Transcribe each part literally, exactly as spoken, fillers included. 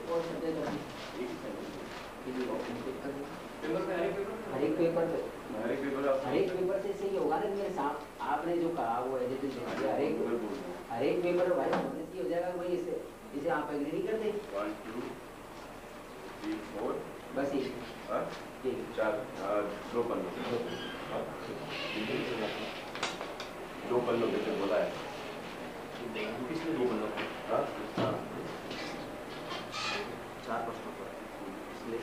और सब्जेक्ट हर एक पेपर पे हर एक पेपर हर एक पेपर से सही होगा ना। मेरे साहब आपने जो कहा वो एजुकेशन हर एक हर एक पेपर भाई समझ हो जाएगा भाई। इसे इसे आप एग्री नहीं करते? वन टू थ्री फोर बस ये ठीक चार दो पन्नों दो पन्नों जैसे बोला है किसने दो पन्नों चार प्रश्नों पर इसलिए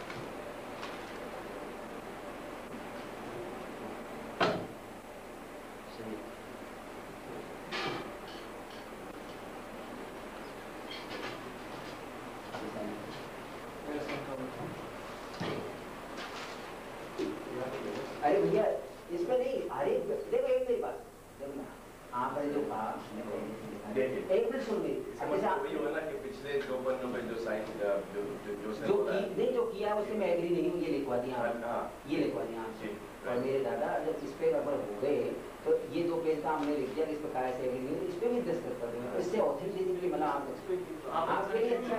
अरे भैया इसमें नहीं हर एक देखो एक मेरी बात देखो ना आपने जो कहा एक मिनट सुन लीजिए। पिछले दो पन्नों पे जो साइन जो जो जो नहीं जो किया उससे मैं एग्री नहीं हूँ। ये लिखवा दिया ये लिखवा दिया और मेरे दादा जब इस पे अगर हो गए तो ये दो पेज का हमने लिख दिया इस प्रकार से एग्री नहीं इस पे भी दस्तखत कर दूंगा। इससे ऑथेंटिसिटी मतलब आप आपके लिए अच्छा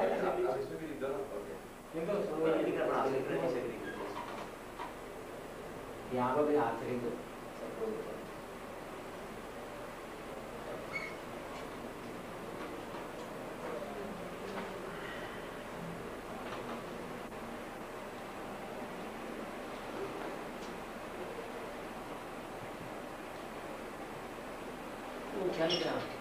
है यहाँ पर भी हाथ से तो क्या लिख रहा